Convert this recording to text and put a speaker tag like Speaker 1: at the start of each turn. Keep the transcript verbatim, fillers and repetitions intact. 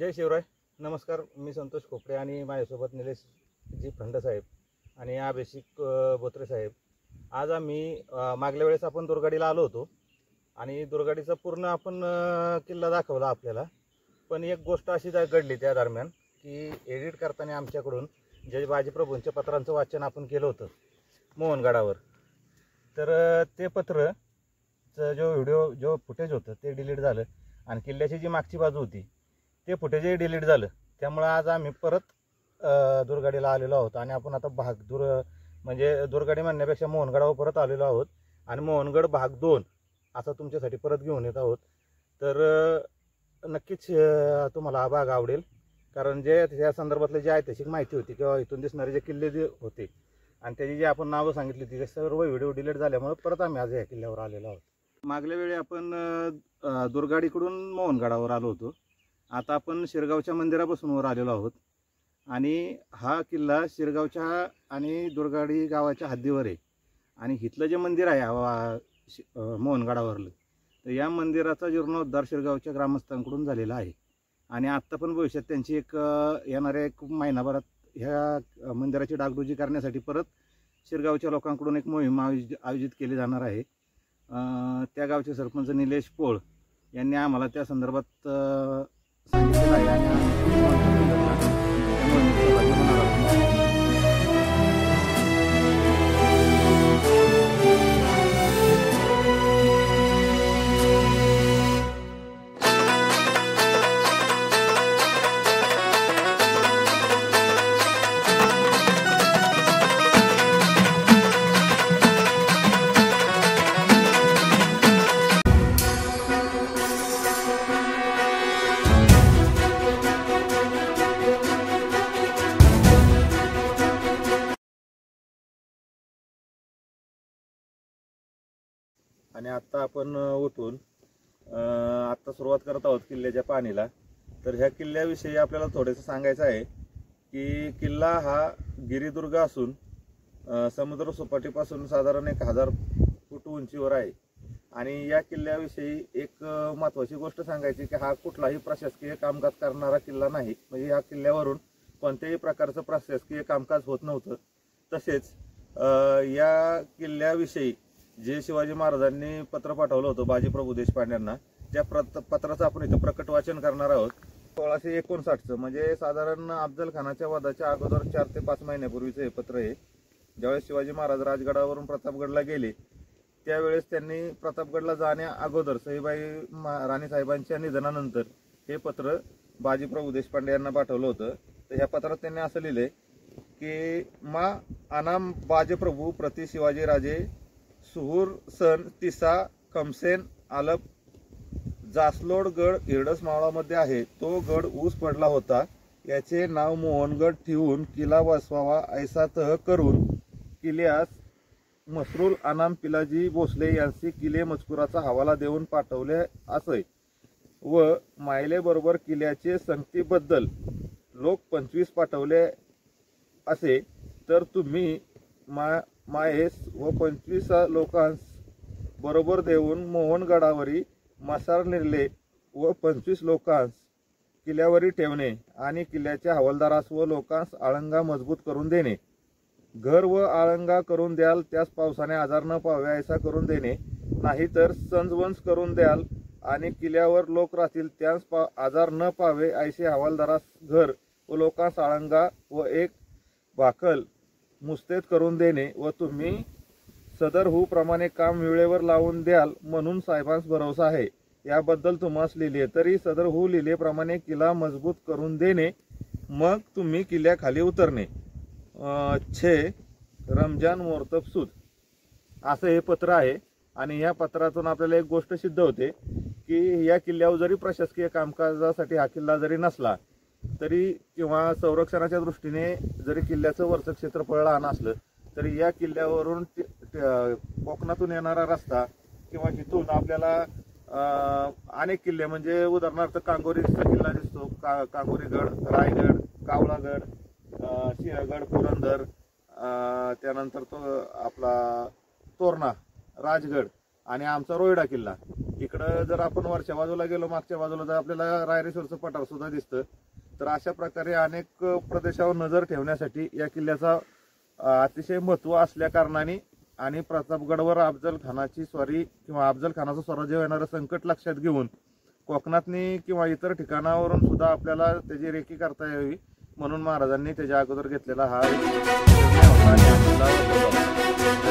Speaker 1: जय शिवराय. नमस्कार. मी संतोष खोपडे आणि माझ्यासोबत निलेश जी फंड साहेब आणि अभिषेक बोत्रे साहेब. आज आम्ही मागल्या वेळेस आपण दुर्गाडीला आलो होतो आणि दुर्गाडीचा पूर्ण आपण किल्ला दाखवला आपल्याला. पण एक गोष्ट अशी घडली त्या दरम्यान की एडिट करताना आमच्याकडून जे बाजीप्रभूंच्या पत्रांचं वाचन आपण केलं होतं मोहनगडावर, तर ते पत्रचं जो व्हिडिओ जो फुटेज होतं ते डिलीट झालं आणि किल्ल्याची जी मागची बाजू होती ते फुटेजही डिलीट झालं. त्यामुळे आज आम्ही परत दुर्गाडीला आलेलो आहोत आणि आपण आता भाग दूर म्हणजे दुर्गाडी म्हणण्यापेक्षा मोहनगडावर परत आलेलो आहोत आणि मोहनगड भाग दोन असा तुमच्यासाठी परत घेऊन येत आहोत. तर नक्कीच तुम्हाला हा भाग आवडेल, कारण जे त्या संदर्भातले जे ऐतिहासिक माहिती होती किंवा इथून दिसणारे जे किल्ले जे होते आणि त्याची जी आपण नावं सांगितली ती सर्व व्हिडिओ डिलीट झाल्यामुळे परत आम्ही आज या किल्ल्यावर आलेलो आहोत. मागल्या वेळी आपण दुर्गाडीकडून मोहनगडावर आलो होतो. आता आपण शिरगावच्या मंदिरापासून वर आलेलो आहोत आणि हा किल्ला शिरगावच्या आणि दुर्गाडी गावाच्या हद्दीवर आहे. आणि इथलं जे मंदिर आहे मोहनगडावरलं, तर या मंदिराचा जीर्णोद्धार शिरगावच्या ग्रामस्थांकडून झालेला आहे. आणि आत्ता पण भविष्यात त्यांची एक येणाऱ्या एक महिनाभरात ह्या मंदिराची डागडुजी करण्यासाठी परत शिरगावच्या लोकांकडून एक मोहीम आयोजित आयोजित केली जाणार आहे. त्या गावचे सरपंच निलेश पोळ यांनी आम्हाला त्या संदर्भात सांगितलेलं आहे आणि आणि आता आपण उठून आत्ता सुरुवात करत आहोत किल्ल्याच्या पाहणीला. तर ह्या किल्ल्याविषयी आपल्याला थोडंसं सांगायचं आहे की किल्ला हा गिरिदुर्ग असून समुद्र सपाटीपासून साधारण एक हजार फूट उंचीवर आहे. आणि या किल्ल्याविषयी एक महत्त्वाची गोष्ट सांगायची की हा कुठलाही प्रशासकीय कामकाज करणारा किल्ला नाही. म्हणजे ह्या किल्ल्यावरून कोणत्याही प्रकारचं प्रशासकीय कामकाज होत नव्हतं. तसेच या किल्ल्याविषयी जे शिवाजी महाराजांनी पत्र पाठवलं होतं बाजीप्रभू देशपांड्यांना, त्या पत्राचं आपण इथं प्रकट वाचन करणार आहोत. सोळाशे एकोणसाठचं म्हणजे साधारण अफजल खानाच्या वधाच्या अगोदर चार ते पाच महिन्यापूर्वीचं हे पत्र आहे. ज्यावेळेस शिवाजी महाराज राजगडावरून प्रतापगडला गेले त्यावेळेस त्यांनी प्रतापगडला जाण्या अगोदर सईबाई राणी साहेबांच्या निधनानंतर हे पत्र बाजीप्रभू देशपांडे यांना पाठवलं होतं. तर ह्या पत्रात त्यांनी असं लिहिलंय की मा अनाम बाजीप्रभू प्रति शिवाजी राजे सुहूर सन तिसा कमसेन आलप जासलोड गड हिरडस मावळामध्ये आहे. तो गड ऊस पडला होता. याचे नाव मोहनगड ठेवून किल्ला वसवावा ऐसा तह करून किल्ल्यास मसरूल अनाम पिलाजी भोसले यांची किल्ले मजकुराचा हवाला देऊन पाठवले असे व मायले बरोबर किल्ल्याचे संगतीबद्दल लोक पंचवीस पाठवले असे तर तुम्ही मा माहेस व पंचवीस लोकांस बरोबर देऊन मोहनगडावरी मसार निर्ले व पंचवीस लोकांस किल्ल्यावरी ठेवणे आणि किल्ल्याच्या हवालदारास व लोकांस आळंगा मजबूत करून देणे. घर व आळंगा करून द्याल त्यास पावसाने आजार न पावे ऐसा करून देणे, नाही तर संजवंस करून द्याल आणि किल्ल्यावर लोक राहतील त्यास पा आजार न पावे ऐसे हवालदारास घर व लोकांस आळंगा व एक भाकल मुस्तेत करून देणे व तुम्ही सदर हू प्रमाणे काम वेळेवर लावून द्याल म्हणून साहेबांस भरोसा आहे. याबद्दल तुम्हास लिहिले तरी सदर हू लिहिलेप्रमाणे किल्ला मजबूत करून देणे, मग तुम्ही किल्ल्याखाली उतरणे. छे रमजान मोर्तब सूद असं हे पत्र आहे. आणि या पत्रातून आपल्याला एक गोष्ट सिद्ध होते की या किल्ल्यावर जरी प्रशासकीय कामकाजासाठी हा किल्ला जरी नसला तरी किंवा संरक्षणाच्या दृष्टीने जरी किल्ल्याचं वरचं क्षेत्रफळ लहान असलं तरी या किल्ल्यावरून कोकणातून येणारा रस्ता किंवा इथून आपल्याला अनेक किल्ले म्हणजे उदाहरणार्थ कांगोरीचा किल्ला दिसतो, का कांगोरीगड, रायगड, कावळागड, सिंहगड, पुरंदर, त्यानंतर तो आपला तोरणा, राजगड आणि आमचा रोयडा किल्ला, इकडं जर आपण वरच्या बाजूला गेलो, मागच्या बाजूला तर आपल्याला रायरेश्वरचं पठार सुद्धा दिसतं. तर अशा प्रकारे अनेक प्रदेशावर नजर ठेवण्यासाठी या किल्ल्याचा अतिशय महत्त्व असल्या कारणाने आणि प्रतापगडवर अफजल खानाची स्वारी किंवा अफजल खानाचं स्वराज्य येणारं संकट लक्षात घेऊन कोकणातनी किंवा इतर ठिकाणावरून सुद्धा आपल्याला त्याची रेकी करता यावी म्हणून महाराजांनी त्याच्या अगोदर घेतलेला हा निर्णय होता आणि आपल्याला